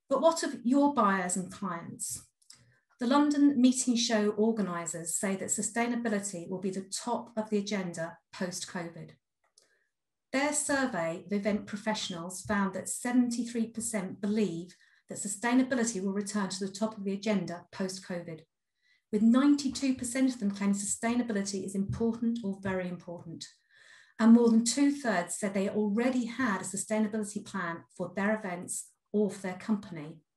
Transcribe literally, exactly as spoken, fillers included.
But what of your buyers and clients? The London Meeting Show organisers say that sustainability will be the top of the agenda post-COVID. Their survey of event professionals found that seventy-three percent believe that sustainability will return to the top of the agenda post-COVID, with ninety-two percent of them claiming sustainability is important or very important. And more than two-thirds said they already had a sustainability plan for their events or for their company.